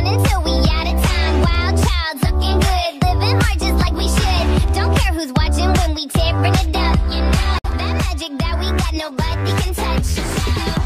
run until we out of time. Wild child, looking good, living hard just like we should. Don't care who's watching when we tearing it up. You know that magic that we got, nobody can touch.